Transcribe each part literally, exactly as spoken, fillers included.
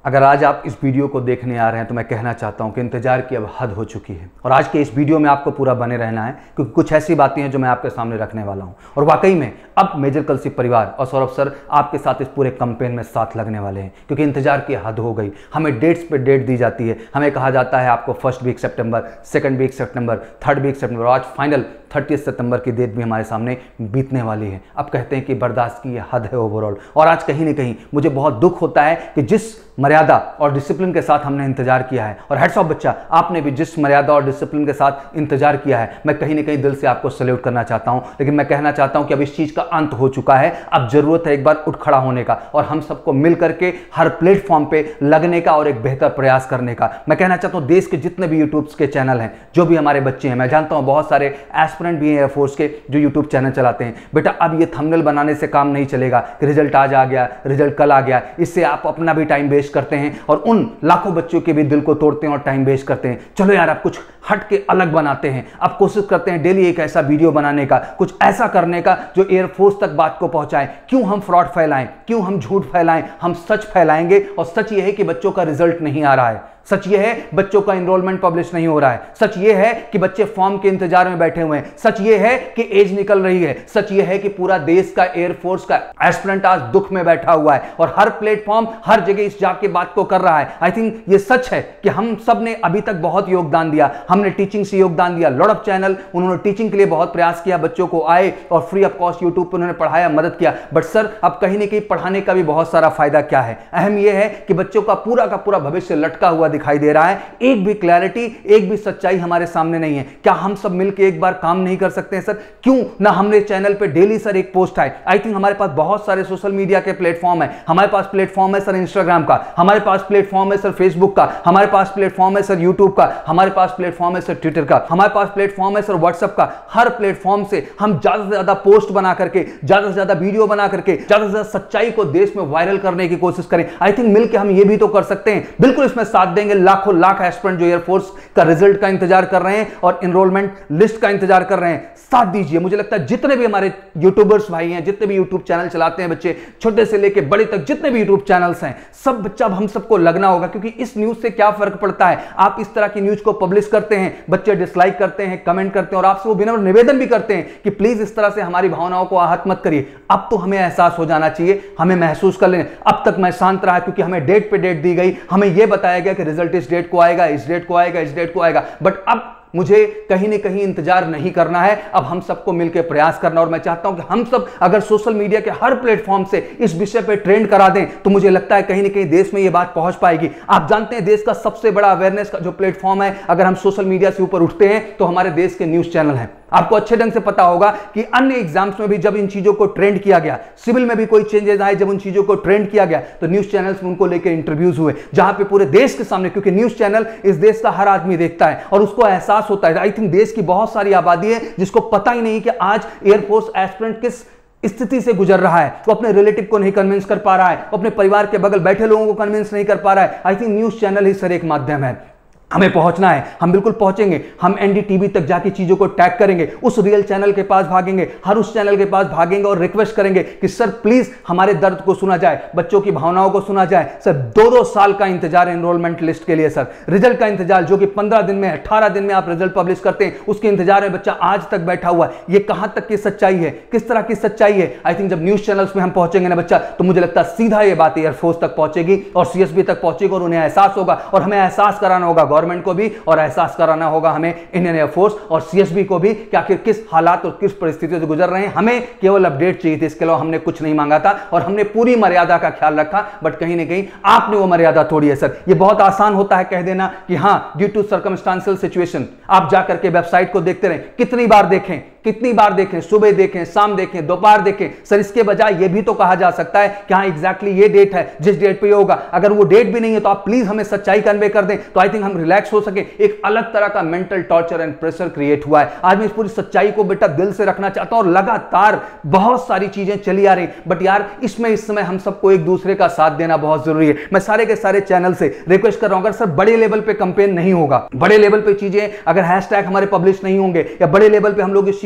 अगर आज आप इस वीडियो को देखने आ रहे हैं तो मैं कहना चाहता हूं कि इंतजार की अब हद हो चुकी है और आज के इस वीडियो में आपको पूरा बने रहना है क्योंकि कुछ ऐसी बातें हैं जो मैं आपके सामने रखने वाला हूं और वाकई में अब मेजर कलसी परिवार और सौरभ सर आपके साथ इस पूरे कैंपेन में साथ लगने वाले हैं क्योंकि इंतजार की हद हो गई। हमें डेट्स पे डेट दी जाती है, हमें कहा जाता है आपको फर्स्ट वीक सितंबर, सेकंड वीक सितंबर, थर्ड वीक सितंबर, आज फाइनल तीस सितंबर की डेट भी हमारे सामने बीतने वाली है। अब कहते हैं कि बर्दाश्त की हद है ओवरऑल और आज कहीं ना कहीं मुझे बहुत दुख होता है कि जिस मर्यादा और डिसिप्लिन के साथ हमने इंतजार किया है और हेड्स ऑफ बच्चा आपने भी जिस मर्यादा और डिसिप्लिन के साथ इंतजार किया है, मैं कहीं ना कहीं दिल से आपको सैल्यूट करना चाहता हूं। लेकिन मैं कहना चाहता हूं कि अब इस चीज का अंत हो चुका है, अब जरूरत है एक बार उठ खड़ा होने का और हम सबको मिल करके हर प्लेटफॉर्म पे लगने का और एक बेहतर प्रयास करने का। मैं कहना चाहता हूं देश के जितने भी यूट्यूब के चैनल हैं, जो भी हमारे बच्चे हैं, मैं जानता हूं बहुत सारे एस्पिरेंट भी हैं एयरफोर्स के जो यूट्यूब चैनल चलाते हैं। बेटा अब ये थंबनेल बनाने से काम नहीं चलेगा कि रिजल्ट आज आ गया, रिजल्ट कल आ गया, इससे आप अपना भी टाइम वेस्ट करते हैं और उन लाखों बच्चों के भी दिल को तोड़ते हैं और टाइम वेस्ट करते हैं। चलो यार अब कुछ हट के अलग बनाते हैं, अब कोशिश करते हैं डेली एक ऐसा वीडियो बनाने का, कुछ ऐसा करने का जो एयरफोर्स तक बात को पहुंचाए। क्यों हम फ्रॉड फैलाएं, क्यों हम झूठ फैलाएं, हम सच फैलाएंगे और सच यह है कि बच्चों का रिजल्ट नहीं आ रहा है, सच ये है बच्चों का एनरोलमेंट पब्लिश नहीं हो रहा है, सच ये है कि बच्चे फॉर्म के इंतजार में बैठे हुए हैं, सच ये है कि एज निकल रही है, सच ये है कि पूरा देश का एयरफोर्स का एस्पिरेंट आज दुख में बैठा हुआ है और हर प्लेटफॉर्म हर जगह इस जाके बात को कर रहा है। आई थिंक ये सच है कि हम सब ने अभी तक बहुत योगदान दिया, हमने टीचिंग से योगदान दिया, लॉट ऑफ चैनल उन्होंने टीचिंग के लिए बहुत प्रयास किया, बच्चों को आए और फ्री ऑफ कॉस्ट यूट्यूब पर उन्होंने पढ़ाया, मदद किया। बट सर अब कहीं ना कहीं पढ़ाने का भी बहुत सारा फायदा क्या है, अहम यह है कि बच्चों का पूरा का पूरा भविष्य लटका हुआ दिखाई दे रहा है, एक भी क्लैरिटी, एक भी सच्चाई हमारे सामने नहीं है। क्या हम सब मिलकर एक बार काम नहीं कर सकते हैं सर? क्यों ना हमने चैनल पे डेली सर एक पोस्ट आए। आई थिंक हमारे पास बहुत सारे सोशल मीडिया के प्लेटफॉर्म है, हमारे पास प्लेटफॉर्म है सर इंस्टाग्राम का, हमारे पास प्लेटफॉर्म है सर फेसबुक का, हमारे पास प्लेटफॉर्म है सर यूट्यूब का, हमारे पास प्लेटफॉर्म है सर ट्विटर का, हमारे पास प्लेटफॉर्म है सर व्हाट्सएप का। हर प्लेटफॉर्म से हम ज्यादा से ज्यादा पोस्ट बना करके, ज्यादा से ज्यादा वीडियो बना करके, ज्यादा से ज्यादा सच्चाई को देश में वायरल करने की कोशिश करें। आई थिंक मिलकर हम ये भी तो कर सकते हैं, बिल्कुल इसमें साथ देंगे लाखों लाख एस्पिरेंट जो एयरफोर्स का रिजल्ट का इंतजार कर रहे हैं और एनरोलमेंट लिस्ट का इंतजार कर रहे हैं, साथ दीजिए। मुझे लगता है जितने भी हमारे यूट्यूबर्स भाई हैं, जितने भी यूट्यूब चैनल चलाते हैं बच्चे, छोटे से लेके बड़े तक जितने भी यूट्यूब चैनल्स हैं, सब बच्चा हम सबको लगना होगा क्योंकि इस न्यूज से क्या फर्क पड़ता है। आप इस तरह की न्यूज को पब्लिश करते हैं, बच्चे डिसलाइक करते हैं, कमेंट करते हैं और आपसे वो विनम्र निवेदन भी करते हैं कि प्लीज इस तरह से हमारी भावनाओं को आहत मत करिए। अब तो हमें एहसास हो जाना चाहिए, हमें महसूस कर लें। अब तक मैं शांत रहा क्योंकि हमें डेट पे डेट दी गई, हमें यह बताया गया कि रिजल्ट इस डेट को आएगा, इस डेट को आएगा, इस डेट को आएगा। बट अब मुझे कहीं ना कहीं इंतजार नहीं करना है, अब हम सबको मिलकर प्रयास करना और मैं चाहता हूं कि हम सब अगर सोशल मीडिया के हर प्लेटफॉर्म से इस विषय पे ट्रेंड करा दें तो मुझे लगता है कहीं ना कहीं देश में यह बात पहुंच पाएगी। आप जानते हैं देश का सबसे बड़ा अवेयरनेस का जो प्लेटफॉर्म है, अगर हम सोशल मीडिया से ऊपर उठते हैं तो हमारे देश के न्यूज चैनल हैं। आपको अच्छे ढंग से पता होगा कि अन्य एग्जाम्स में भी जब इन चीजों को ट्रेंड किया गया, सिविल में भी कोई चेंजेस आए, जब उन चीजों को ट्रेंड किया गया तो न्यूज चैनल्स में उनको लेकर इंटरव्यूज हुए जहां पे पूरे देश के सामने, क्योंकि न्यूज चैनल इस देश का हर आदमी देखता है और उसको एहसास होता है। आई थिंक देश की बहुत सारी आबादी है जिसको पता ही नहीं कि आज एयरफोर्स एस्पिरेंट किस स्थिति से गुजर रहा है, वो अपने रिलेटिव को नहीं कन्विंस कर पा रहा है, वो अपने परिवार के बगल बैठे लोगों को कन्विंस नहीं कर पा रहा है। आई थिंक न्यूज चैनल ही सर एक माध्यम है, हमें पहुंचना है, हम बिल्कुल पहुंचेंगे। हम एनडीटीवी तक जाके चीजों को टैग करेंगे, उस रियल चैनल के पास भागेंगे, हर उस चैनल के पास भागेंगे और रिक्वेस्ट करेंगे कि सर प्लीज हमारे दर्द को सुना जाए, बच्चों की भावनाओं को सुना जाए। सर दो दो साल का इंतजार एनरोलमेंट लिस्ट के लिए, सर रिजल्ट का इंतजार जो कि पंद्रह दिन में, अठारह दिन में आप रिजल्ट पब्लिश करते हैं, उसके इंतजार में बच्चा आज तक बैठा हुआ है। ये कहां तक की सच्चाई है, किस तरह की सच्चाई है? आई थिंक जब न्यूज चैनल्स में हम पहुंचेंगे ना बच्चा, तो मुझे लगता है सीधा ये बात एयरफोर्स तक पहुंचेगी और सीएसबी तक पहुंचेगी और उन्हें एहसास होगा और हमें एहसास कराना होगा गवर्नमेंट को भी और एहसास कराना होगा हमें इंडियन एयरफोर्स और सीएसबी को भी कि आखिर किस हालात और किस परिस्थितियों से गुजर रहे हैं। हमें केवल अपडेट चाहिए थी, इसके अलावा हमने कुछ नहीं मांगा था और हमने पूरी मर्यादा का ख्याल रखा। बट कहीं ना कहीं आपने वो मर्यादा तोड़ी है सर। ये बहुत आसान होता है कह देना कि हां ड्यू टू सर्कमस्टांशियल सिचुएशन। आप जाकर के वेबसाइट को देखते रहें, कितनी बार देखें, कितनी बार देखें, सुबह देखें, शाम देखें, दोपहर देखें। सर इसके बजाय यह भी तो कहा जा सकता है कि हाँ एग्जैक्टली ये डेट है जिस डेट पे ये होगा। अगर वो डेट भी नहीं है तो आप प्लीज हमें सच्चाई कन्वे कर दें तो आई थिंक हम रिलैक्स हो सके। एक अलग तरह का mental torture and pressure create हुआ है। आज मैं इस पूरी सच्चाई को बेटा दिल से रखना चाहता हूं और लगातार बहुत सारी चीजें चली आ रही, बट यार इसमें इस समय हम सबको एक दूसरे का साथ देना बहुत जरूरी है। मैं सारे के सारे चैनल से रिक्वेस्ट कर रहा हूं, अगर सर बड़े लेवल पे कैंपेन नहीं होगा, बड़े लेवल पे चीजें अगर हैशटैग हमारे पब्लिश नहीं होंगे या बड़े लेवल पे हम लोग इस चीज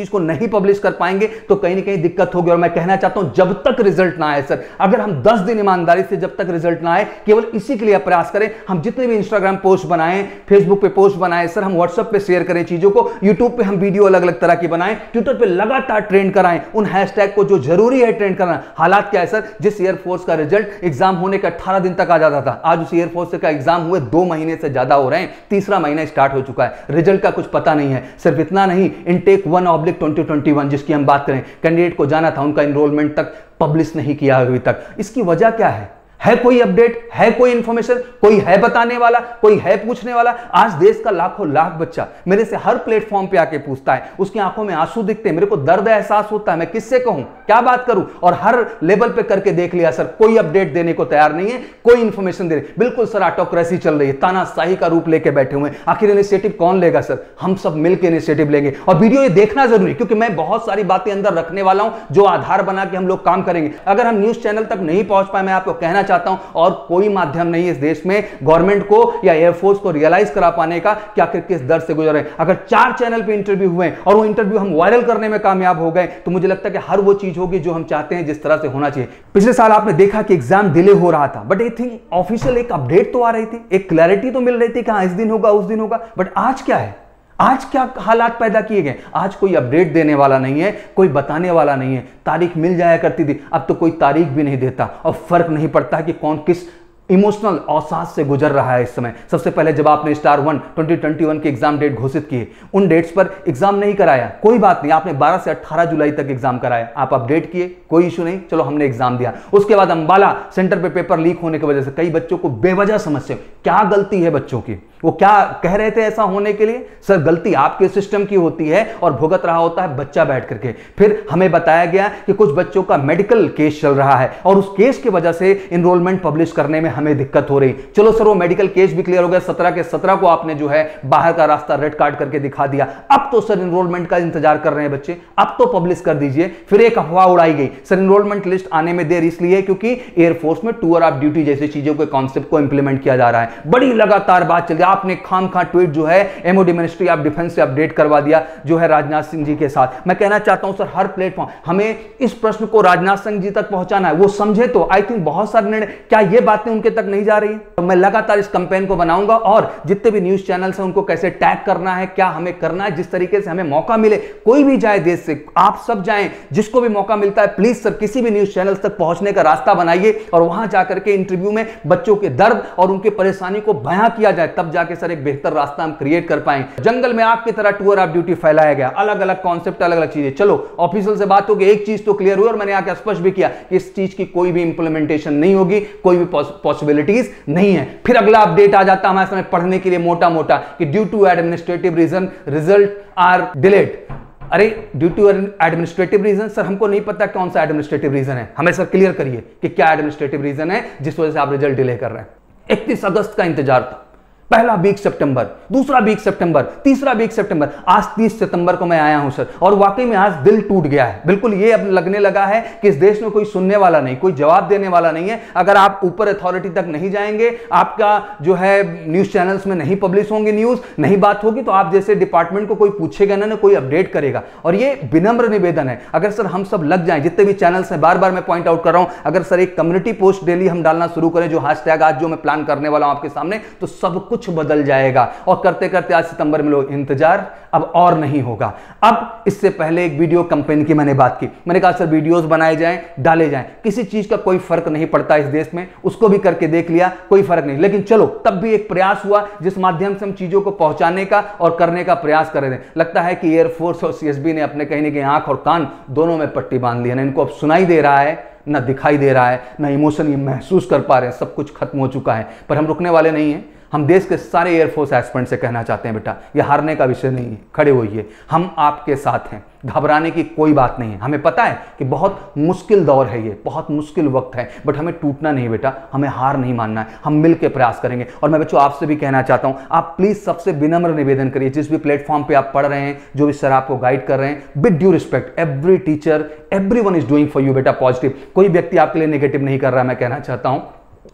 को नहीं पब्लिश कर पाएंगे तो कहीं ना कहीं दिक्कत होगी। और मैं कहना चाहता हूं जब तक रिजल्ट ना आए सर, अगर हम दस दिन ईमानदारी से जब तक रिजल्ट ना आए केवल इसी के लिए प्रयास करें, हम जितने भी इंस्टाग्राम पोस्ट बनाएं, फेसबुक पे पोस्ट बनाएं सर, हम व्हाट्सएप पे शेयर करें चीजों को, यूट्यूब पे हम वीडियो अलग अलग तरह की बनाएं, ट्विटर पे लगातार ट्रेंड कराएं उन हैशटैग को जो जरूरी है ट्रेंड करना। हालात क्या है सर, जिस एयरफोर्स का रिजल्ट एग्जाम होने का अठारह दिन तक आ जाता था, आज उस एयरफोर्स का एग्जाम हुए दो महीने से ज्यादा हो रहे हैं, तीसरा महीना स्टार्ट हो चुका है, रिजल्ट का कुछ पता नहीं है। सिर्फ इतना नहीं, intake one oblique twenty twenty one जिसकी हम बात करें, कैंडिडेट को जाना था, उनका एनरोलमेंट तक पब्लिश नहीं किया अभी तक। इसकी वजह क्या है? है कोई अपडेट, है कोई इंफॉर्मेशन, कोई है बताने वाला, कोई है पूछने वाला? आज देश का लाखों लाख बच्चा मेरे से हर प्लेटफॉर्म पे आके पूछता है, उसकी आंखों में आंसू दिखते हैं, मेरे को दर्द एहसास होता है, मैं किससे कहूं, क्या बात करूं? और हर लेवल पे करके देख लिया सर, कोई अपडेट देने को तैयार नहीं है, कोई इंफॉर्मेशन दे रहे। बिल्कुल सर ऑटोक्रेसी चल रही है, तानाशाही का रूप लेके बैठे हुए हैं। आखिर इनिशिएटिव कौन लेगा सर? हम सब मिलकर इनिशिएटिव लेंगे। और वीडियो ये देखना जरूरी, क्योंकि मैं बहुत सारी बातें अंदर रखने वाला हूं जो आधार बना के हम लोग काम करेंगे। अगर हम न्यूज चैनल तक नहीं पहुंच पाए, मैं आपको कहना चाहता हूं, और कोई माध्यम नहीं है इस देश में गवर्नमेंट को या एयरफोर्स को रियलाइज करा पाने का कि आखिर किस दर से गुजर रहे हैं। अगर चार चैनल पे इंटरव्यू हुए और वो इंटरव्यू हम वायरल करने में कामयाब हो गए तो मुझे लगता है कि हर वो चीज होगी जो हम चाहते हैं, जिस तरह से होना चाहिए। पिछले साल आपने देखा कि एग्जाम डिले हो रहा था, बट आई थिंक ऑफिशियल एक अपडेट तो आ रही थी, एक क्लैरिटी तो मिल रही थी कि हाँ इस दिन होगा उस दिन होगा। बट आज क्या है, आज क्या हालात पैदा किए गए? आज कोई अपडेट देने वाला नहीं है, कोई बताने वाला नहीं है। तारीख मिल जाया करती थी, अब तो कोई तारीख भी नहीं देता और फर्क नहीं पड़ता कि कौन किस इमोशनल अवसाद से गुजर रहा है इस समय। सबसे पहले जब आपने star one twenty twenty one के एग्जाम डेट घोषित किए, उन डेट्स पर एग्जाम नहीं कराया, कोई बात नहीं, आपने बारह से अठारह जुलाई तक एग्जाम कराया, आप अपडेट किए, कोई इशू नहीं, चलो हमने एग्जाम दिया। उसके बाद अंबाला सेंटर पे पेपर लीक होने की वजह से कई बच्चों को बेवजह समस्या, क्या गलती है बच्चों की? वो क्या कह रहे थे ऐसा होने के लिए? सर गलती आपके सिस्टम की होती है और भुगत रहा होता है बच्चा बैठ करके। फिर हमें बताया गया कि कुछ बच्चों का मेडिकल केस चल रहा है और उस केस की वजह से एनरोलमेंट पब्लिश करने में हमें दिक्कत हो रही। चलो सर वो मेडिकल केस भी क्लियर हो गया, सत्रह के सत्रह को आपने जो है बाहर का रास्ता रेड कार्ड करके दिखा दिया। अब तो सर एनरोलमेंट का इंतजार कर रहे हैं बच्चे, अब तो पब्लिश कर दीजिए। फिर एक अफवाह उड़ाई गई, सर एनरोलमेंट लिस्ट आने में देर इसलिए क्योंकि एयरफोर्स में टूर ऑफ ड्यूटी जैसी चीजों के कॉन्सेप्ट को इंप्लीमेंट किया जा रहा है। बड़ी लगातार बात चल रही है, आपने खाम खा ट्वीट जो है एमओडी मिनिस्ट्री ऑफ डिफेंस से अपडेट करवा दिया जो है राजनाथ सिंह जी के साथ। मैं कहना चाहता हूं सर हर प्लेटफॉर्म हमें इस प्रश्न को राजनाथ सिंह जी तक पहुंचाना है, वो समझे तो। आई थिंक बहुत सारे निर्णय, क्या ये बातें उनके तक नहीं जा रही है? तो मैं लगातार इस कैंपेन को बनाऊंगा और जितने भी न्यूज चैनल्स हैं उनको कैसे टैग करना है, क्या हमें करना है, जिस तरीके से हमें मौका मिले, कोई भी जाए देश से, आप सब जाएं, जिसको भी मौका मिलता है प्लीज सर किसी भी न्यूज चैनल तक पहुंचने का रास्ता बनाइए और वहां जाकर के इंटरव्यू में बच्चों के दर्द और उनकी परेशानी को बयां किया जाए, तब जाके सर एक बेहतर रास्ता हम क्रिएट कर पाए। जंगल में आग की तरह टूर ऑफ ड्यूटी फैलाया गया, अलग अलग कॉन्सेप्ट, अलग अलग चीजें। चलो ऑफिशियल से बात होगी, एक चीज तो क्लियर हुई और मैंने आके स्पष्ट भी किया कि इस चीज की कोई भी इंप्लीमेंटेशन नहीं होगी, कोई भी पॉसिबिलिटीज नहीं है। फिर अगला अपडेट आ जाता हमारे समय पढ़ने के लिए मोटा मोटा कि due to administrative reason result are delayed. अरे due to administrative reason, sir हमको नहीं पता कौन सा एडमिनिस्ट्रेटिव रीजन है, हमें सर क्लियर करिए कि क्या एडमिनिस्ट्रेटिव रीजन है जिस वजह से आप रिजल्ट डिले कर रहे हैं। इकतीस अगस्त का इंतजार था, पहला वीक सितंबर, दूसरा वीक सितंबर, तीसरा वीक सितंबर, आज तीस सितंबर को मैं आया हूं सर और वाकई में आज दिल टूट गया है। बिल्कुल ये अब लगने लगा है कि इस देश में कोई सुनने वाला नहीं, कोई जवाब देने वाला नहीं है। अगर आप ऊपर अथॉरिटी तक नहीं जाएंगे, आपका जो है न्यूज चैनल्स में नहीं पब्लिश होंगे, न्यूज नहीं बात होगी, तो आप जैसे डिपार्टमेंट को कोई पूछेगा ना, ना कोई अपडेट करेगा। और ये विनम्र निवेदन है, अगर सर हम सब लग जाएं, जितने भी चैनल्स हैं, बार बार मैं पॉइंट आउट कर रहा हूं, अगर सर एक कम्युनिटी पोस्ट डेली हम डालना शुरू करें, जो हैशटैग आज जो मैं प्लान करने वाला हूं आपके सामने, तो सब कुछ बदल जाएगा। और करते करते आज सितंबर में लोग इंतजार अब और नहीं होगा। अब इससे पहले एक वीडियो कैंपेन की मैंने बात की, मैंने कहा सर वीडियोस बनाए जाएं, डाले जाएं, किसी चीज का कोई फर्क नहीं पड़ता इस देश में, उसको भी करके देख लिया, कोई फर्क नहीं। लेकिन चलो तब भी एक प्रयास हुआ जिस माध्यम से हम चीजों को पहुंचाने का और करने का प्रयास कर रहे थे। लगता है कि एयरफोर्स और सीएसबी ने अपने कहीं ना कहीं आंख और कान दोनों में पट्टी बांध ली है, इनको अब सुनाई दे रहा है, ना दिखाई दे रहा है, ना इमोशन ये महसूस कर पा रहे हैं, सब कुछ खत्म हो चुका है। पर हम रुकने वाले नहीं हैं। हम देश के सारे एयरफोर्स एस्पिरेंट से कहना चाहते हैं, बेटा ये हारने का विषय नहीं है, खड़े होइए, हम आपके साथ हैं, घबराने की कोई बात नहीं है। हमें पता है कि बहुत मुश्किल दौर है, ये बहुत मुश्किल वक्त है, बट हमें टूटना नहीं बेटा, हमें हार नहीं मानना है, हम मिलकर प्रयास करेंगे। और मैं बच्चों आपसे भी कहना चाहता हूं, आप प्लीज सबसे विनम्र निवेदन करिए, जिस भी प्लेटफॉर्म पे आप पढ़ रहे हैं, जो भी सर आपको गाइड कर रहे हैं, with due respect, every teacher everyone is doing for you बेटा पॉजिटिव। कोई व्यक्ति आपके लिए नेगेटिव नहीं कर रहा है। मैं कहना चाहता हूं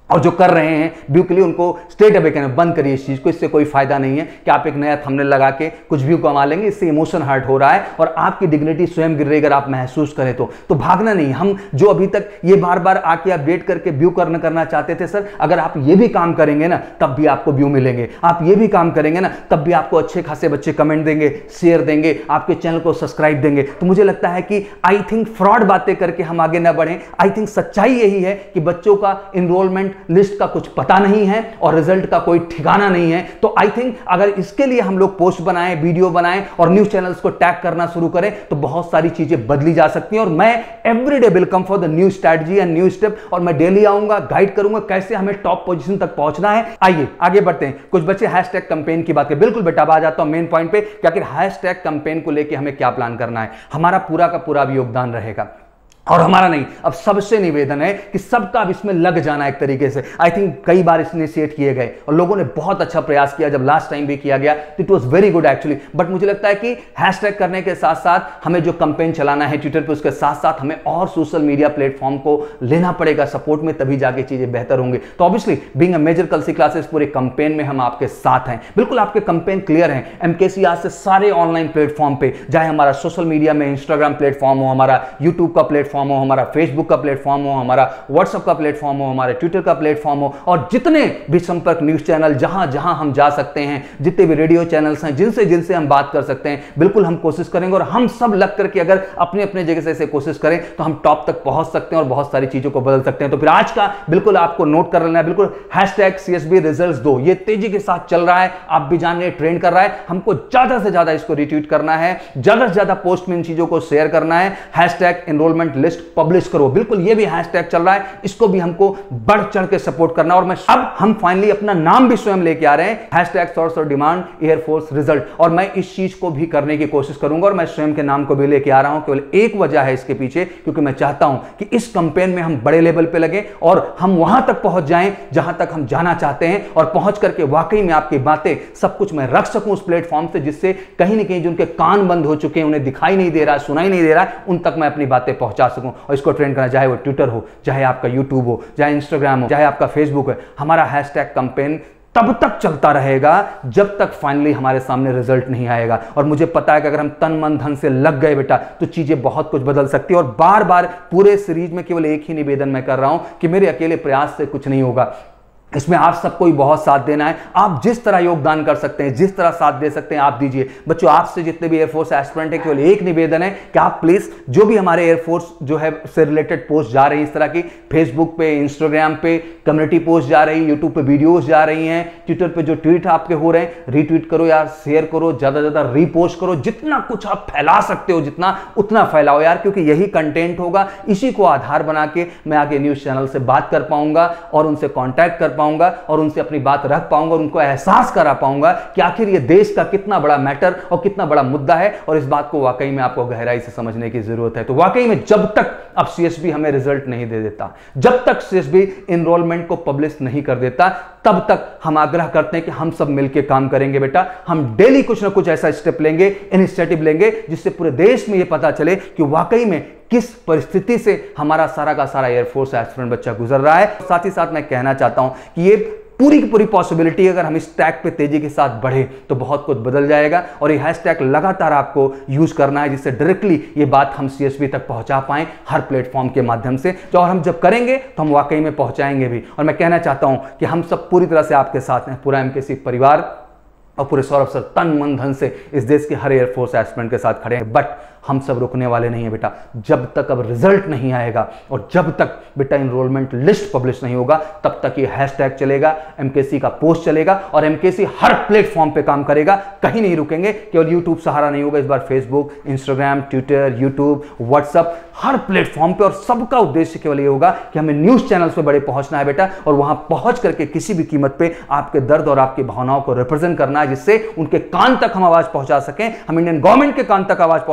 और जो कर रहे हैं व्यू के लिए उनको स्ट्रेट अवे कहना बंद करिए इस चीज को। इससे कोई फायदा नहीं है कि आप एक नया थंबनेल लगा के कुछ व्यू कमा लेंगे, इससे इमोशन हर्ट हो रहा है और आपकी डिग्निटी स्वयं गिर रही अगर आप महसूस करें तो तो भागना नहीं। हम जो अभी तक ये बार बार आके आप वेट करके व्यू करना करना चाहते थे सर, अगर आप ये भी काम करेंगे ना तब भी आपको व्यू मिलेंगे, आप ये भी काम करेंगे ना तब भी आपको अच्छे खासे बच्चे कमेंट देंगे, शेयर देंगे, आपके चैनल को सब्सक्राइब देंगे। तो मुझे लगता है कि आई थिंक फ्रॉड बातें करके हम आगे ना बढ़ें। आई थिंक सच्चाई यही है कि बच्चों का इनरोलमेंट लिस्ट का कुछ पता नहीं है और रिजल्ट का कोई ठिकाना नहीं है। तो आई थिंक अगर इसके लिए हम लोग पोस्ट बनाएं, वीडियो बनाएं और न्यूज चैनल्स को टैग करना शुरू करें तो बहुत सारी चीजें बदली जा सकती हैं। और मैं everyday will come for the new strategy and new step, और मैं डेली आऊंगा, गाइड करूंगा कैसे हमें टॉप पोजीशन तक पहुंचना है। आइए आगे बढ़ते हैं। कुछ बच्चे हैशटैग कैंपेन की बात करें। बिल्कुल बेटा, अब आ जाता हूं मेन पॉइंट पे कि आखिर हैशटैग कैंपेन को लेकर हमें क्या प्लान करना है। हमारा पूरा का पूरा भी योगदान रहेगा, और हमारा नहीं, अब सबसे निवेदन है कि सबका अब इसमें लग जाना एक तरीके से। आई थिंक कई बार इसने इनिशिएट किए गए और लोगों ने बहुत अच्छा प्रयास किया, जब लास्ट टाइम भी किया गया तो it was very good actually. But मुझे लगता है कि हैशटैग करने के साथ साथ हमें जो कैंपेन चलाना है ट्विटर पे, उसके साथ साथ हमें और सोशल मीडिया प्लेटफॉर्म को लेना पड़ेगा सपोर्ट में, तभी जाके चीजें बेहतर होंगी। तो obviously being a major Kalsi classes पूरे कैंपेन में हम आपके साथ हैं, बिल्कुल आपके कैंपेन क्लियर हैं। एमकेसी आज से सारे ऑनलाइन प्लेटफॉर्म पे, चाहे हमारा सोशल मीडिया में इंस्टाग्राम प्लेटफॉर्म हो, हमारा यूट्यूब का प्लेटफॉर्म हो, हमारा फेसबुक का प्लेटफॉर्म हो, हमारा व्हाट्सएप का प्लेटफॉर्म हो, हमारे ट्विटर का प्लेटफॉर्म हो, और जितने भी संपर्क न्यूज चैनल जहां जहां हम जा सकते हैं, जितने भी रेडियो चैनल्स हैं जिनसे जिनसे हम बात कर सकते हैं, बिल्कुल हम कोशिश करेंगे। और हम सब लग करके अगर अपने अपने जगह से ऐसे कोशिश करें तो हम टॉप तक पहुंच सकते हैं और बहुत सारी चीजों को बदल सकते हैं। तो फिर आज का बिल्कुल आपको नोट कर लेना है, बिल्कुल हैशटैग सीएसबी रिजल्ट्स दो, ये तेजी के साथ चल रहा है, आप भी जान रहे, ट्रेंड कर रहा है। हमको ज्यादा से ज्यादा इसको रिट्वीट करना है, ज्यादा से ज्यादा पोस्ट में इन चीजों को शेयर करना है। हैशटैग एनरोलमेंट लिस्ट पब्लिश करो, बिल्कुल ये भी हैशटैग चल रहा है, इसको भी हमको बढ़ चढ़ के सपोर्ट करना। और मैं अब हम फाइनली अपना नाम भी स्वयं लेके आ रहे हैं, हैशटैग सोर्स और डिमांड एयरफोर्स रिजल्ट, और मैं इस चीज को भी करने की कोशिश करूंगा और मैं स्वयं के नाम को भी लेके आ रहा हूं। केवल एक वजह है इसके पीछे, क्योंकि मैं चाहता हूं कि इस कैंपेन में हम बड़े लेवल पे लगे और हम वहां तक पहुंच जाएं जहां तक हम जाना चाहते हैं, और पहुंच करके वाकई में आपकी बातें सब कुछ मैं रख सकूं उस प्लेटफॉर्म से, जिससे कहीं ना कहीं जो उनके कान बंद हो चुके हैं, उन्हें दिखाई नहीं दे रहा, सुनाई नहीं दे रहा, उन तक मैं अपनी बातें पहुंचा सकूं और इसको ट्रेंड करना, चाहे वो ट्विटर हो, चाहे आपका यूट्यूब हो, चाहे इंस्टाग्राम हो, चाहे आपका फेसबुक है। हमारा हैशटैग कैंपेन तब तक चलता रहेगा जब तक फाइनली हमारे सामने रिजल्ट नहीं आएगा। और मुझे पता है कि अगर हम तन मन धन से लग गए बेटा तो चीजें बहुत कुछ बदल सकती है। और बार बार पूरे सीरीज में केवल एक ही निवेदन मैं कर रहा हूं कि मेरे अकेले प्रयास से कुछ नहीं होगा, इसमें आप सबको ही बहुत साथ देना है। आप जिस तरह योगदान कर सकते हैं, जिस तरह साथ दे सकते हैं, आप दीजिए। बच्चों, आपसे जितने भी एयरफोर्स एस्पिरेंट है, केवल एक निवेदन है कि आप प्लीज जो भी हमारे एयरफोर्स जो है से रिलेटेड पोस्ट जा रही है, इस तरह की फेसबुक पे, इंस्टाग्राम पे कम्युनिटी पोस्ट जा रही है, यूट्यूब पे वीडियोस जा रही हैं, ट्विटर पे जो ट्वीट आपके हो रहे हैं, रीट्वीट करो यार, शेयर करो, ज्यादा से ज्यादा रीपोस्ट करो, जितना कुछ आप फैला सकते हो जितना उतना फैलाओ यार, क्योंकि यही कंटेंट होगा, इसी को आधार बना के मैं आगे न्यूज चैनल से बात कर पाऊंगा और उनसे कॉन्टैक्ट कर पाऊंगा और उनसे अपनी बात रख पाऊंगा, उनको एहसास करा पाऊंगा कि आखिर ये देश का कितना बड़ा मैटर और कितना बड़ा मुद्दा है। और इस बात को वाकई में आपको गहराई से समझने की जरूरत है। तो वाकई में जब तक अब सीएसबी हमें रिजल्ट नहीं दे देता, जब तक सीएसबी एनरोलमेंट को पब्लिश नहीं कर देता, तब तक हम आग्रह करते हैं कि हम सब मिलकर काम करेंगे बेटा। हम डेली कुछ ना कुछ ऐसा स्टेप लेंगे, इनिशिएटिव लेंगे, जिससे पूरे देश में यह पता चले कि वाकई में किस परिस्थिति से हमारा सारा का सारा एयरफोर्स एस्पिरेंट बच्चा गुजर रहा है। साथ ही साथ मैं कहना चाहता हूं कि ये पूरी की पूरी पॉसिबिलिटी, अगर हम इस टैग पे तेजी के साथ बढ़े तो बहुत कुछ बदल जाएगा। और ये हैशटैग लगातार आपको यूज करना है, जिससे डायरेक्टली ये बात हम सीएसबी तक पहुंचा पाएं हर प्लेटफॉर्म के माध्यम से। तो और हम जब करेंगे तो हम वाकई में पहुंचाएंगे भी। और मैं कहना चाहता हूं कि हम सब पूरी तरह से आपके साथ हैं, पूरा एमकेसी परिवार और पूरे सौरभ सर तन मन धन से इस देश के हर एयरफोर्स एस्पिरेंट के साथ खड़े हैं। बट हम सब रुकने वाले नहीं है बेटा, जब तक अब रिजल्ट नहीं आएगा और जब तक बेटा एनरोलमेंट लिस्ट पब्लिश नहीं होगा, तब तक ये हैशटैग चलेगा, एमकेसी का पोस्ट चलेगा और एमकेसी हर प्लेटफॉर्म पे काम करेगा, कहीं नहीं रुकेंगे। केवल यूट्यूब सहारा नहीं होगा, इस बार Facebook, Instagram, Twitter, YouTube, WhatsApp, हर प्लेटफॉर्म पे। और सबका उद्देश्य केवल ये होगा कि हमें न्यूज चैनल्स पे बड़े पहुंचना है बेटा, और वहां पहुंच करके किसी भी कीमत पे आपके दर्द और आपकी भावनाओं को रिप्रेजेंट करना है, जिससे उनके कान तक हम आवाज पहुंचा सकें, हम इंडियन गवर्नमेंट के कान तक आवाज पहुंचा सकें,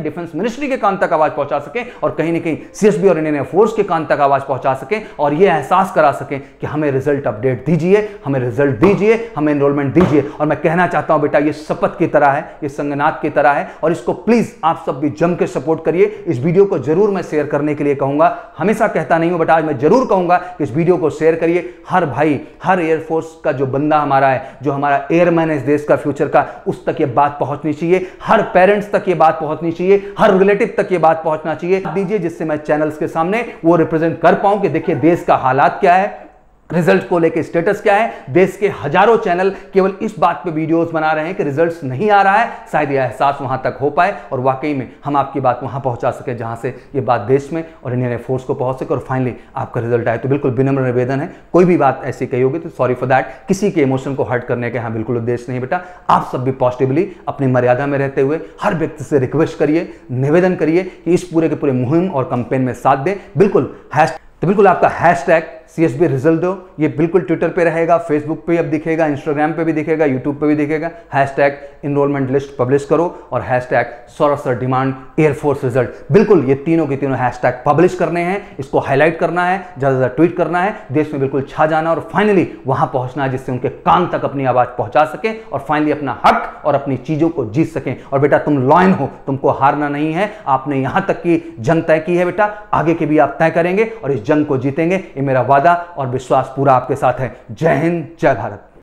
सकें, डिफेंस मिनिस्ट्री के कान तक आवाज पहुंचा सकें और कहीं ना कहीं सीएसबी और इंडियन एयरफोर्स के कान तक आवाज पहुंचा सकें और यह एहसास करा सकें कि हमें रिजल्ट अपडेट दीजिए, हमें रिजल्ट दीजिए, हमें एनरोलमेंट दीजिए। और मैं कहना चाहता हूं बेटा, ये शपथ की तरह है, ये संगनाथ की तरह है और इसको प्लीज आप सब भी जम के सपोर्ट करिए। इस वीडियो को जरूर मैं शेयर करने के लिए कहूंगा, हमेशा कहता नहीं हूं बट आज मैं जरूर कहूंगा कि इस वीडियो को शेयर करिए। हर भाई, हर एयरफोर्स का जो बंदा हमारा है, जो हमारा एयरमैन है इस देश का फ्यूचर का, उस तक ये बात पहुंचनी चाहिए, हर पेरेंट्स तक ये बात पहुंचनी चाहिए, हर रिलेटिव तक ये बात पहुंचना चाहिए दीजिए, जिससे मैं चैनल्स के सामने वो रिप्रेजेंट कर पाऊं कि देखिए देश का हालात क्या है, रिजल्ट को लेके स्टेटस क्या है। देश के हजारों चैनल केवल इस बात पे वीडियोस बना रहे हैं कि रिजल्ट्स नहीं आ रहा है, शायद यह एहसास वहां तक हो पाए और वाकई में हम आपकी बात वहां पहुंचा सके जहां से ये बात देश में और इंडियन एयरफोर्स को पहुंच सके और फाइनली आपका रिजल्ट आए। तो बिल्कुल विनम्र निवेदन है, कोई भी बात ऐसी कही होगी तो सॉरी फॉर दैट। किसी के इमोशन को हर्ट करने के यहाँ बिल्कुल उद्देश्य नहीं बेटा। आप सब भी पॉजिटिवली अपनी मर्यादा में रहते हुए हर व्यक्ति से रिक्वेस्ट करिए, निवेदन करिए कि इस पूरे के पूरे मुहिम और कैंपेन में साथ दें। बिल्कुल हैश तो बिल्कुल आपका हैशटैग सीएसबी रिजल्ट दो, ये बिल्कुल ट्विटर पे रहेगा, फेसबुक पे अब दिखेगा, इंस्टाग्राम पे भी दिखेगा, यूट्यूब पे भी दिखेगा। हैशटैग इनरोलमेंट लिस्ट पब्लिश करो और hashtag Saurabh sir demand air force result. बिल्कुल ये तीनों के तीनों हैशटैग पब्लिश करने हैं, इसको हाईलाइट करना है, ज़्यादा ज़्यादा ट्वीट करना है, देश में बिल्कुल छा जाना और फाइनली वहां पहुंचना है जिससे उनके कान तक अपनी आवाज़ पहुंचा सकें और फाइनली अपना हक और अपनी चीज़ों को जीत सकें। और बेटा तुम लॉयन हो, तुमको हारना नहीं है। आपने यहां तक की जंग तय की है बेटा, आगे की भी आप तय करेंगे और इस जंग को जीतेंगे, ये मेरा वादा और विश्वास पूरा आपके साथ है। जय हिंद, जय भारत।